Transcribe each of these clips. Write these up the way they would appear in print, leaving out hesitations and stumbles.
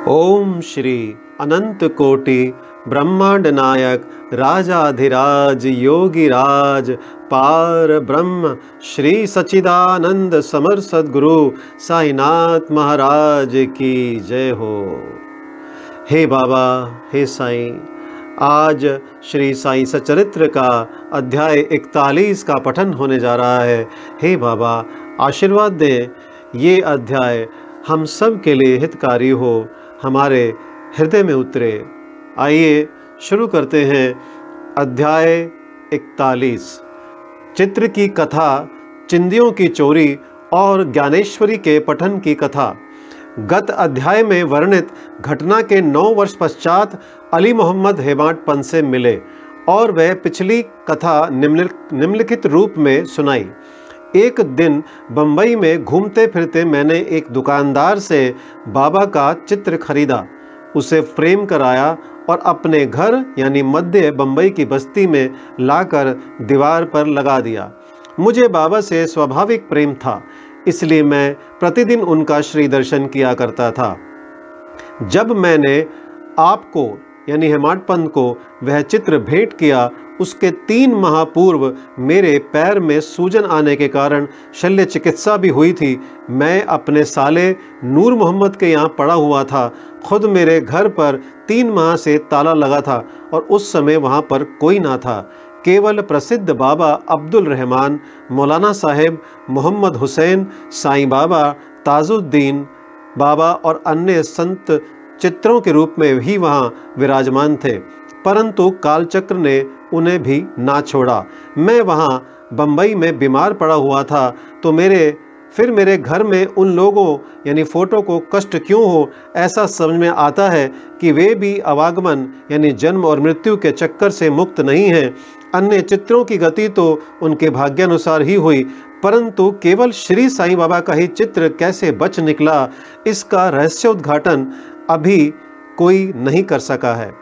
ओम श्री अनंत कोटि ब्रह्मांड नायक राजाधिराज योगीराज पार ब्रह्म श्री सच्चिदानंद समर सद्गुरु साईनाथ महाराज की जय हो। हे बाबा, हे साईं, आज श्री साईं सच्चरित्र का अध्याय 41 का पठन होने जा रहा है। हे बाबा, आशीर्वाद दें, ये अध्याय हम सब के लिए हितकारी हो, हमारे हृदय में उतरे। आइए शुरू करते हैं अध्याय 41। चित्र की कथा, चिंदियों की चोरी और ज्ञानेश्वरी के पठन की कथा। गत अध्याय में वर्णित घटना के 9 वर्ष पश्चात अली मोहम्मद हेमाडपंत से मिले और वह पिछली कथा निम्नलिखित रूप में सुनाई। एक दिन बम्बई में घूमते फिरते मैंने एक दुकानदार से बाबा का चित्र खरीदा, उसे फ्रेम कराया और अपने घर यानी मध्य बम्बई की बस्ती में लाकर दीवार पर लगा दिया। मुझे बाबा से स्वाभाविक प्रेम था, इसलिए मैं प्रतिदिन उनका श्री दर्शन किया करता था। जब मैंने आपको यानी हेमाडपंत को वह चित्र भेंट किया, उसके 3 माह पूर्व मेरे पैर में सूजन आने के कारण शल्य चिकित्सा भी हुई थी। मैं अपने साले नूर मोहम्मद के यहाँ पड़ा हुआ था। खुद मेरे घर पर 3 माह से ताला लगा था और उस समय वहाँ पर कोई ना था। केवल प्रसिद्ध बाबा अब्दुल रहमान, मौलाना साहेब मोहम्मद हुसैन, साईं बाबा, ताजुद्दीन बाबा और अन्य संत चित्रों के रूप में ही वहाँ विराजमान थे, परंतु कालचक्र ने उन्हें भी ना छोड़ा। मैं वहाँ बम्बई में बीमार पड़ा हुआ था, तो मेरे घर में उन लोगों यानी फ़ोटो को कष्ट क्यों हो, ऐसा समझ में आता है कि वे भी आवागमन यानी जन्म और मृत्यु के चक्कर से मुक्त नहीं हैं। अन्य चित्रों की गति तो उनके भाग्यानुसार ही हुई, परंतु केवल श्री साईं बाबा का ही चित्र कैसे बच निकला, इसका रहस्य उद्घाटन अभी कोई नहीं कर सका है।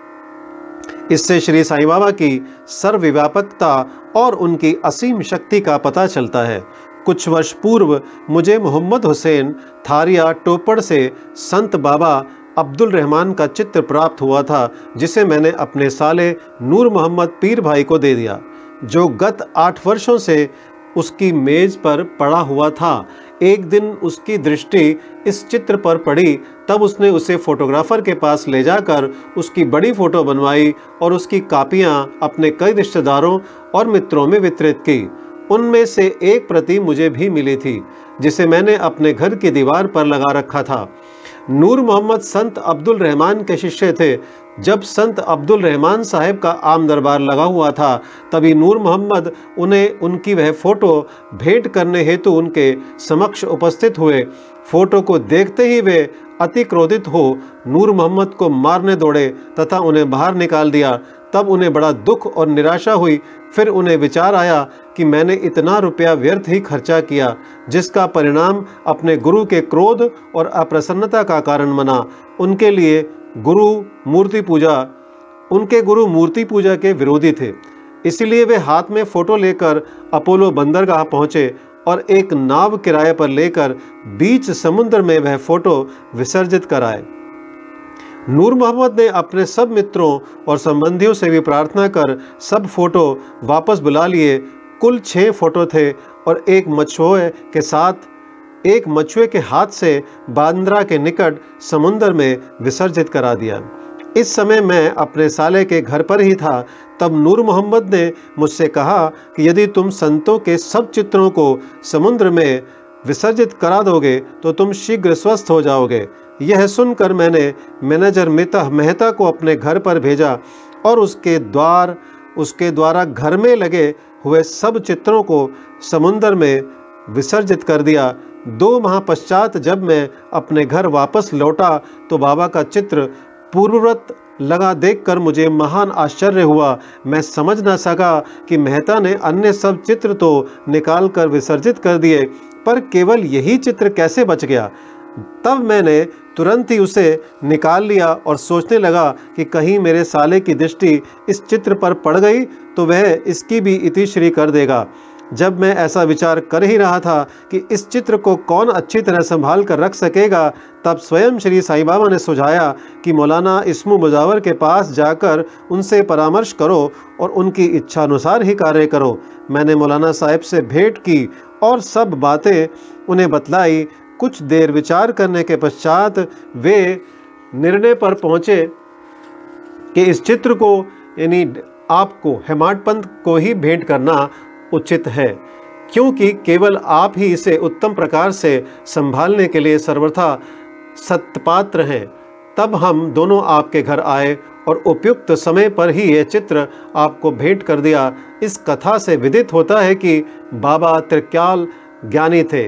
इससे श्री साईं बाबा की सर्वव्यापकता और उनकी असीम शक्ति का पता चलता है। कुछ वर्ष पूर्व मुझे मोहम्मद हुसैन थारिया टोपड़ से संत बाबा अब्दुल रहमान का चित्र प्राप्त हुआ था, जिसे मैंने अपने साले नूर मोहम्मद पीर भाई को दे दिया, जो गत 8 वर्षों से उसकी मेज पर पड़ा हुआ था। एक दिन उसकी दृष्टि इस चित्र पर पड़ी, तब उसने उसे फोटोग्राफर के पास ले जाकर उसकी बड़ी फ़ोटो बनवाई और उसकी कापियां अपने कई रिश्तेदारों और मित्रों में वितरित की। उनमें से एक प्रति मुझे भी मिली थी, जिसे मैंने अपने घर की दीवार पर लगा रखा था। नूर मोहम्मद संत अब्दुल रहमान के शिष्य थे। जब संत अब्दुल रहमान साहब का आम दरबार लगा हुआ था, तभी नूर मोहम्मद उन्हें उनकी वह फ़ोटो भेंट करने हेतु उनके समक्ष उपस्थित हुए। फ़ोटो को देखते ही वे अति क्रोधित हो नूर मोहम्मद को मारने दौड़े तथा उन्हें बाहर निकाल दिया। तब उन्हें बड़ा दुख और निराशा हुई। फिर उन्हें विचार आया कि मैंने इतना रुपया व्यर्थ ही खर्चा किया, जिसका परिणाम अपने गुरु के क्रोध और अप्रसन्नता का कारण बना। उनके गुरु मूर्ति पूजा के विरोधी थे, इसलिए वे हाथ में फ़ोटो लेकर अपोलो बंदरगाह पहुँचे और एक नाव किराए पर लेकर बीच समुद्र में वह फ़ोटो विसर्जित कराए। नूर मोहम्मद ने अपने सब मित्रों और संबंधियों से भी प्रार्थना कर सब फ़ोटो वापस बुला लिए। कुल 6 फ़ोटो थे और एक मछुए के हाथ से बांद्रा के निकट समुद्र में विसर्जित करा दिया। इस समय मैं अपने साले के घर पर ही था। तब नूर मोहम्मद ने मुझसे कहा कि यदि तुम संतों के सब चित्रों को समुद्र में विसर्जित करा दोगे तो तुम शीघ्र स्वस्थ हो जाओगे। यह सुनकर मैंने मैनेजर मेहता को अपने घर पर भेजा और उसके द्वारा घर में लगे हुए सब चित्रों को समुद्र में विसर्जित कर दिया। 2 माह पश्चात जब मैं अपने घर वापस लौटा तो बाबा का चित्र पूर्ववत लगा देखकर मुझे महान आश्चर्य हुआ। मैं समझ न सका कि मेहता ने अन्य सब चित्र तो निकाल कर विसर्जित कर दिए, पर केवल यही चित्र कैसे बच गया। तब मैंने तुरंत ही उसे निकाल लिया और सोचने लगा कि कहीं मेरे साले की दृष्टि इस चित्र पर पड़ गई तो वह इसकी भी इतिश्री कर देगा। जब मैं ऐसा विचार कर ही रहा था कि इस चित्र को कौन अच्छी तरह संभाल कर रख सकेगा, तब स्वयं श्री साईं बाबा ने सुझाया कि मौलाना इस्मू मुजावर के पास जाकर उनसे परामर्श करो और उनकी इच्छा अनुसार ही कार्य करो। मैंने मौलाना साहब से भेंट की और सब बातें उन्हें बतलाई। कुछ देर विचार करने के पश्चात वे निर्णय पर पहुँचे कि इस चित्र को यानी आपको हेमाडपंत को ही भेंट करना उचित है, क्योंकि केवल आप ही इसे उत्तम प्रकार से संभालने के लिए सर्वथा सत्पात्र हैं। तब हम दोनों आपके घर आए और उपयुक्त समय पर ही यह चित्र आपको भेंट कर दिया। इस कथा से विदित होता है कि बाबा त्रिकाल ज्ञानी थे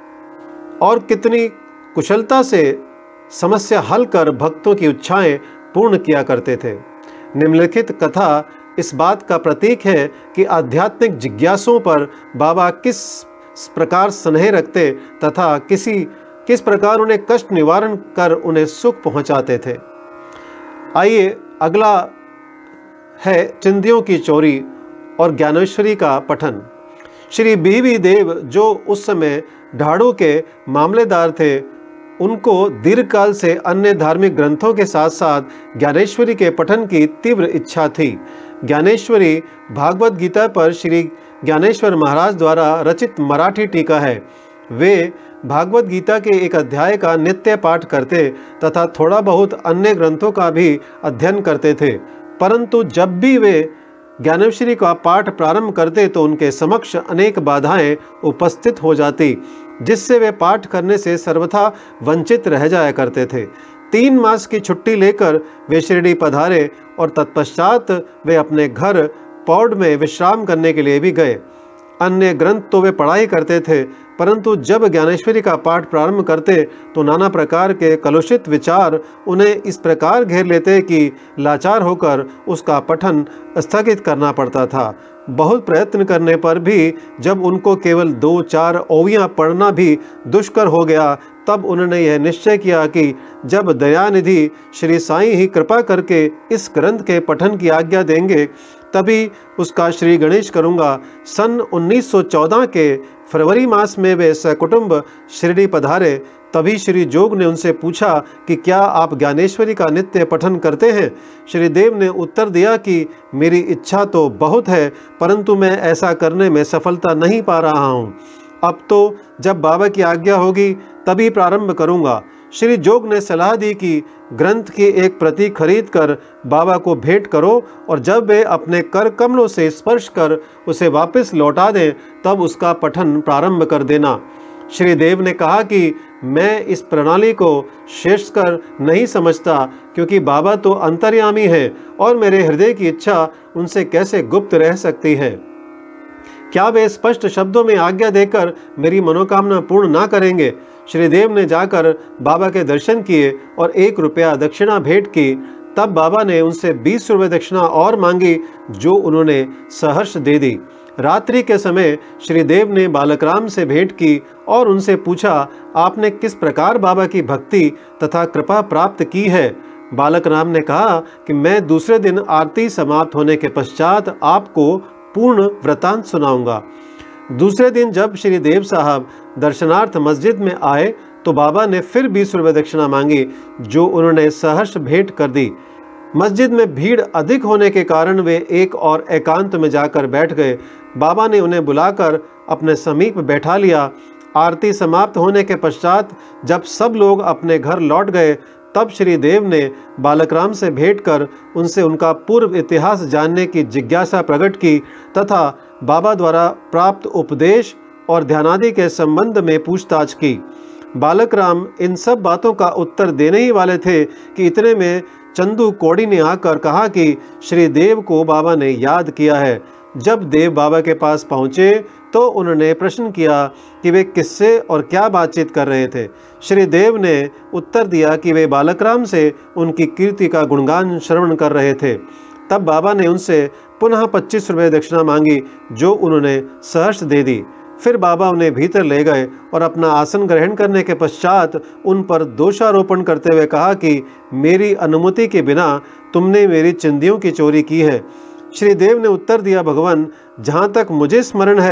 और कितनी कुशलता से समस्या हल कर भक्तों की इच्छाएं पूर्ण किया करते थे। निम्नलिखित कथा इस बात का प्रतीक है कि आध्यात्मिक जिज्ञासुओं पर बाबा किस प्रकार स्नेह रखते तथा किस प्रकार उन्हें कष्ट निवारण कर उन्हें सुख पहुंचाते थे। आइए अगला है चिंदियों की चोरी और ज्ञानेश्वरी का पठन। श्री बीवी देव जो उस समय ढाड़ू के मामलेदार थे, उनको दीर्घकाल से अन्य धार्मिक ग्रंथों के साथ साथ ज्ञानेश्वरी के पठन की तीव्र इच्छा थी। ज्ञानेश्वरी भागवत गीता पर श्री ज्ञानेश्वर महाराज द्वारा रचित मराठी टीका है। वे भागवत गीता के एक अध्याय का नित्य पाठ करते तथा थोड़ा बहुत अन्य ग्रंथों का भी अध्ययन करते थे, परंतु जब भी वे ज्ञानेश्वरी का पाठ प्रारंभ करते तो उनके समक्ष अनेक बाधाएं उपस्थित हो जाती, जिससे वे पाठ करने से सर्वथा वंचित रह जाया करते थे। 3 मास की छुट्टी लेकर वे शिरडी पधारे और तत्पश्चात वे अपने घर पौड़ में विश्राम करने के लिए भी गए। अन्य ग्रंथ तो वे पढ़ाई करते थे, परंतु जब ज्ञानेश्वरी का पाठ प्रारंभ करते तो नाना प्रकार के कलुषित विचार उन्हें इस प्रकार घेर लेते कि लाचार होकर उसका पठन स्थगित करना पड़ता था। बहुत प्रयत्न करने पर भी जब उनको केवल 2-4 ओवियाँ पढ़ना भी दुष्कर हो गया, तब उन्होंने यह निश्चय किया कि जब दयानिधि श्री साईं ही कृपा करके इस ग्रंथ के पठन की आज्ञा देंगे, तभी उसका श्री गणेश करूँगा। सन 1914 के फरवरी मास में वे सकुटुंब शिरडी पधारे। तभी श्री जोग ने उनसे पूछा कि क्या आप ज्ञानेश्वरी का नित्य पठन करते हैं? श्री देव ने उत्तर दिया कि मेरी इच्छा तो बहुत है, परंतु मैं ऐसा करने में सफलता नहीं पा रहा हूँ। अब तो जब बाबा की आज्ञा होगी तभी प्रारंभ करूँगा। श्री जोग ने सलाह दी कि ग्रंथ की एक प्रति खरीद कर बाबा को भेंट करो और जब वे अपने कर कमलों से स्पर्श कर उसे वापस लौटा दें तब उसका पठन प्रारंभ कर देना। श्री देव ने कहा कि मैं इस प्रणाली को श्रेष्ठकर नहीं समझता, क्योंकि बाबा तो अंतर्यामी है और मेरे हृदय की इच्छा उनसे कैसे गुप्त रह सकती है। क्या वे स्पष्ट शब्दों में आज्ञा देकर मेरी मनोकामना पूर्ण ना करेंगे? श्री देव ने जाकर बाबा के दर्शन किए और 1 रुपया दक्षिणा भेंट की। तब बाबा ने उनसे 20 रुपये दक्षिणा और मांगी, जो उन्होंने सहर्ष दे दी। रात्रि के समय श्री देव ने बालकराम से भेंट की और उनसे पूछा, आपने किस प्रकार बाबा की भक्ति तथा कृपा प्राप्त की है? बालकराम ने कहा कि मैं दूसरे दिन आरती समाप्त होने के पश्चात आपको पूर्ण वृतांत सुनाऊंगा। दूसरे दिन जब श्री देव साहब दर्शनार्थ मस्जिद में आए तो बाबा ने फिर 20 रुपये दक्षिणा मांगी, जो उन्होंने सहर्ष भेंट कर दी। मस्जिद में भीड़ अधिक होने के कारण वे एक और एकांत में जाकर बैठ गए। बाबा ने उन्हें बुलाकर अपने समीप बैठा लिया। आरती समाप्त होने के पश्चात जब सब लोग अपने घर लौट गए, तब श्री देव ने बालकराम से भेंट कर उनसे उनका पूर्व इतिहास जानने की जिज्ञासा प्रकट की तथा बाबा द्वारा प्राप्त उपदेश और ध्यानादि के संबंध में पूछताछ की। बालकराम इन सब बातों का उत्तर देने ही वाले थे कि इतने में चंदू कोड़ी ने आकर कहा कि श्री देव को बाबा ने याद किया है। जब देव बाबा के पास पहुँचे तो उन्होंने प्रश्न किया कि वे किससे और क्या बातचीत कर रहे थे। श्री देव ने उत्तर दिया कि वे बालकराम से उनकी कीर्ति का गुणगान श्रवण कर रहे थे। तब बाबा ने उनसे पुनः 25 रुपये दक्षिणा मांगी, जो उन्होंने सहर्ष दे दी। फिर बाबा उन्हें भीतर ले गए और अपना आसन ग्रहण करने के पश्चात उन पर दोषारोपण करते हुए कहा कि मेरी अनुमति के बिना तुमने मेरी चिंदियों की चोरी की है। श्री देव ने उत्तर दिया, भगवान, जहाँ तक मुझे स्मरण है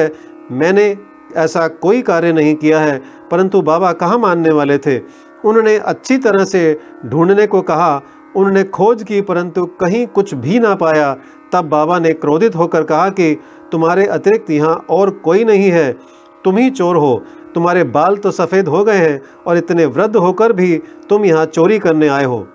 मैंने ऐसा कोई कार्य नहीं किया है। परंतु बाबा कहाँ मानने वाले थे। उन्होंने अच्छी तरह से ढूंढने को कहा। उन्होंने खोज की परंतु कहीं कुछ भी ना पाया। तब बाबा ने क्रोधित होकर कहा कि तुम्हारे अतिरिक्त यहाँ और कोई नहीं है, तुम ही चोर हो। तुम्हारे बाल तो सफ़ेद हो गए हैं और इतने वृद्ध होकर भी तुम यहाँ चोरी करने आए हो।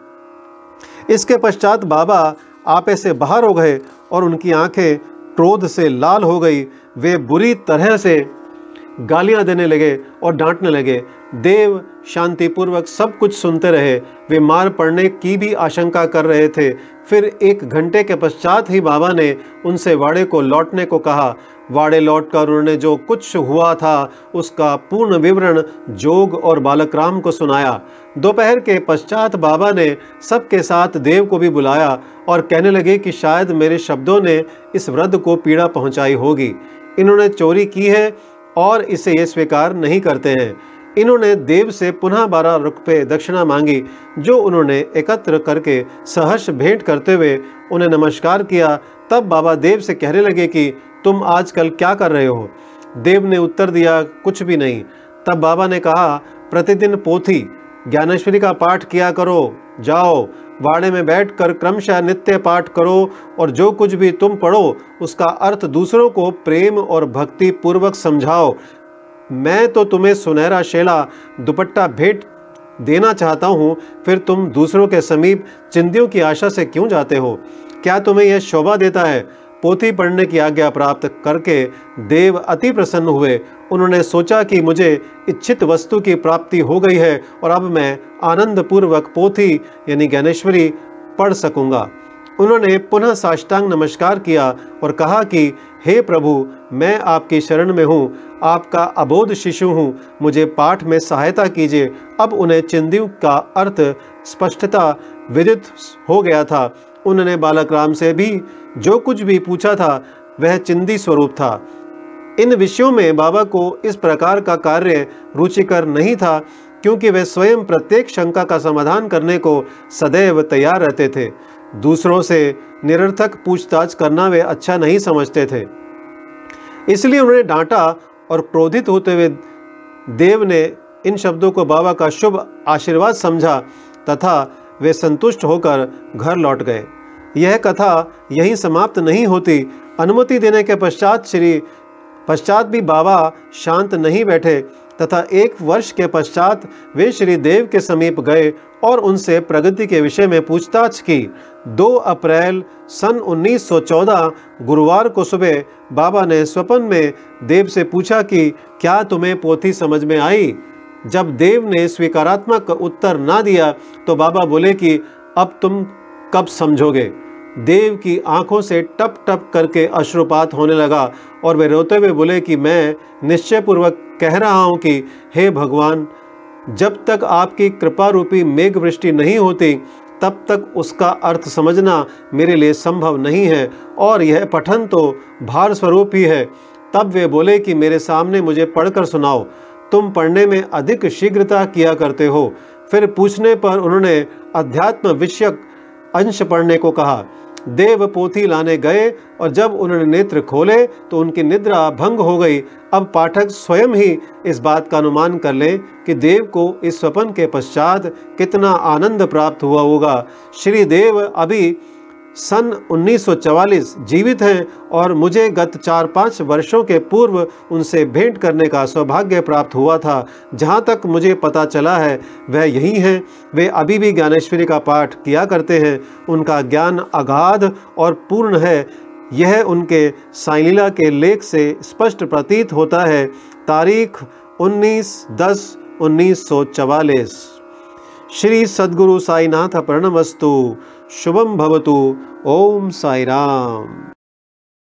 इसके पश्चात बाबा आपे से बाहर हो गए और उनकी आंखें क्रोध से लाल हो गई। वे बुरी तरह से गालियां देने लगे और डांटने लगे। देव शांतिपूर्वक सब कुछ सुनते रहे। वे मार पड़ने की भी आशंका कर रहे थे। फिर 1 घंटे के पश्चात ही बाबा ने उनसे वाड़े को लौटने को कहा। वाड़े लौटकर उन्होंने जो कुछ हुआ था उसका पूर्ण विवरण जोग और बालक राम को सुनाया। दोपहर के पश्चात बाबा ने सबके साथ देव को भी बुलाया और कहने लगे कि शायद मेरे शब्दों ने इस वृद्ध को पीड़ा पहुंचाई होगी। इन्होंने चोरी की है और इसे ये स्वीकार नहीं करते हैं। इन्होंने देव से पुनः 12 रुपये दक्षिणा मांगी, जो उन्होंने एकत्र करके सहर्ष भेंट करते हुए उन्हें नमस्कार किया। तब बाबा देव से कहने लगे कि तुम आजकल क्या कर रहे हो। देव ने उत्तर दिया, कुछ भी नहीं। तब बाबा ने कहा, प्रतिदिन पोथी ज्ञानेश्वरी का पाठ किया करो। जाओ वाड़े में बैठकर क्रमशः नित्य पाठ करो और जो कुछ भी तुम पढ़ो उसका अर्थ दूसरों को प्रेम और भक्ति पूर्वक समझाओ। मैं तो तुम्हें सुनहरा शेला दुपट्टा भेंट देना चाहता हूँ, फिर तुम दूसरों के समीप चिंदियों की आशा से क्यों जाते हो। क्या तुम्हें यह शोभा देता है। पोथी पढ़ने की आज्ञा प्राप्त करके देव अति प्रसन्न हुए। उन्होंने सोचा कि मुझे इच्छित वस्तु की प्राप्ति हो गई है और अब मैं आनंद पूर्वक पोथी यानी ज्ञानेश्वरी पढ़ सकूंगा। उन्होंने पुनः साष्टांग नमस्कार किया और कहा कि हे प्रभु, मैं आपकी शरण में हूँ, आपका अबोध शिशु हूँ, मुझे पाठ में सहायता कीजिए। अब उन्हें चिंदियों का अर्थ स्पष्टता विदित हो गया था। उन्होंने बालक राम से भी जो कुछ भी पूछा था वह चिंदी स्वरूप था। इन विषयों में बाबा को इस प्रकार का कार्य रुचिकर नहीं था, क्योंकि वे स्वयं प्रत्येक शंका का समाधान करने को सदैव तैयार रहते थे। दूसरों से निरर्थक पूछताछ करना वे अच्छा नहीं समझते थे। इसलिए उन्होंने डांटा और क्रोधित होते हुए देव ने इन शब्दों को बाबा का शुभ आशीर्वाद समझा तथा वे संतुष्ट होकर घर लौट गए। यह कथा यहीं समाप्त नहीं होती। अनुमति देने के पश्चात भी बाबा शांत नहीं बैठे तथा 1 वर्ष के पश्चात वे श्री देव के समीप गए और उनसे प्रगति के विषय में पूछताछ की। 2 अप्रैल सन 1914 गुरुवार को सुबह बाबा ने स्वप्न में देव से पूछा कि क्या तुम्हें पोथी समझ में आई। जब देव ने स्वीकारात्मक उत्तर ना दिया तो बाबा बोले कि अब तुम कब समझोगे। देव की आंखों से टप टप करके अश्रुपात होने लगा और वे रोते हुए बोले कि मैं निश्चयपूर्वक कह रहा हूँ कि हे भगवान, जब तक आपकी कृपा रूपी मेघ वृष्टि नहीं होती तब तक उसका अर्थ समझना मेरे लिए संभव नहीं है और यह पठन तो भार स्वरूप ही है। तब वे बोले कि मेरे सामने मुझे पढ़कर सुनाओ, तुम पढ़ने में अधिक शीघ्रता किया करते हो। फिर पूछने पर उन्होंने अध्यात्म विषयक अंश पढ़ने को कहा। देव पोथी लाने गए और जब उन्होंने नेत्र खोले तो उनकी निद्रा भंग हो गई। अब पाठक स्वयं ही इस बात का अनुमान कर ले कि देव को इस स्वप्न के पश्चात कितना आनंद प्राप्त हुआ होगा। श्री देव अभी सन 1944 जीवित हैं और मुझे गत 4-5 वर्षों के पूर्व उनसे भेंट करने का सौभाग्य प्राप्त हुआ था। जहाँ तक मुझे पता चला है वह यही हैं। वे अभी भी ज्ञानेश्वरी का पाठ किया करते हैं। उनका ज्ञान अगाध और पूर्ण है। यह उनके साईं लीला के लेख से स्पष्ट प्रतीत होता है। तारीख 19/10/1944। श्री सद्गुरु साईनाथ प्रणमस्तु। शुभम भवतु। ओम साई राम।